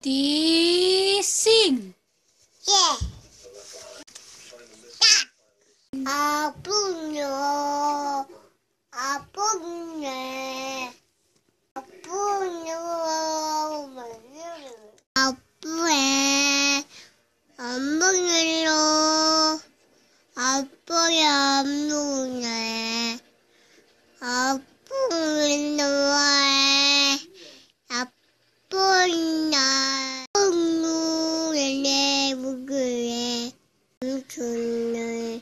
ready, sing. Yeah. 아프요. 아프네. 아프요. 아프네. 안 보여요. 아프야 안 보네. 아프네. 아프나. 아프네. 무그래. 무그래.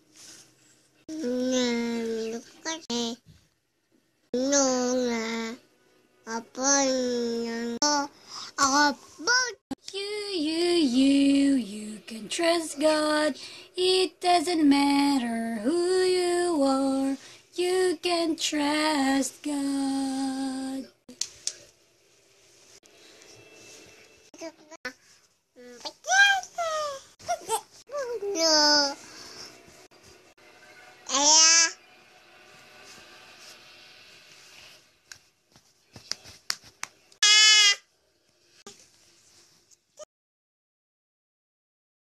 You can trust God. It doesn't matter who you are. You can trust God.